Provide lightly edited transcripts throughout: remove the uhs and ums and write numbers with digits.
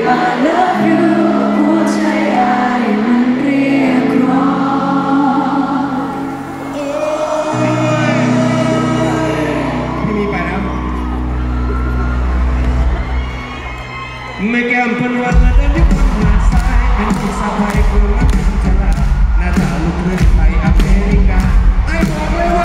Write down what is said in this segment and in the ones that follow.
I love you หัวใจอายมันเรียกร้องพี่มีไปนะไม่แก้มพันวันและเดินที่พันหน้าซ้ายเป็นผู้สาวไทยคนรักกันจะลาหน้าตาลุกเรื่อยไปอเมริกาไอ้บอกเลยว่า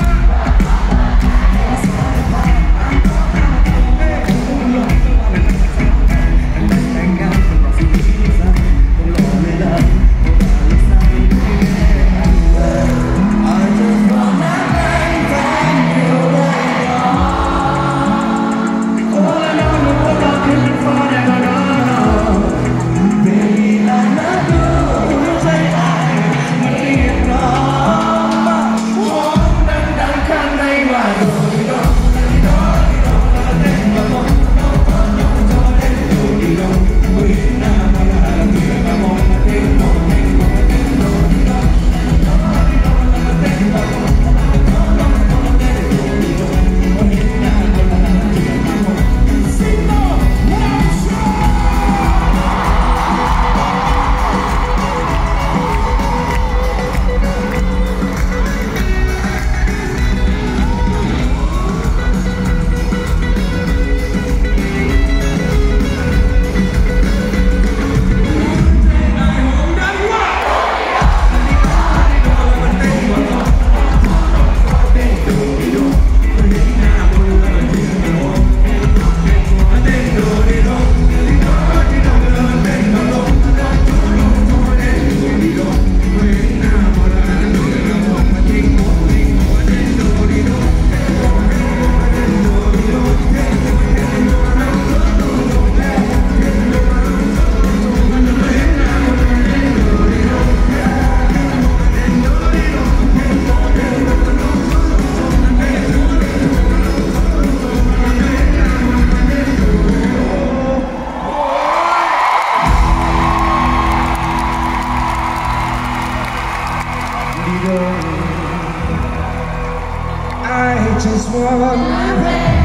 I just want